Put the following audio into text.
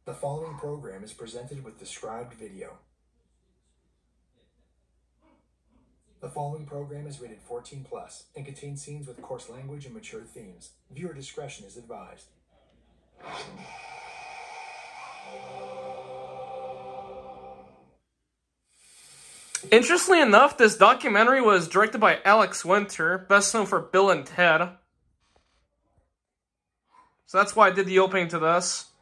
The following program is presented with described video. The following program is rated 14+ and contains scenes with coarse language and mature themes. Viewer discretion is advised. Interestingly enough, this documentary was directed by Alex Winter, best known for Bill and Ted. So that's why I did the opening to this.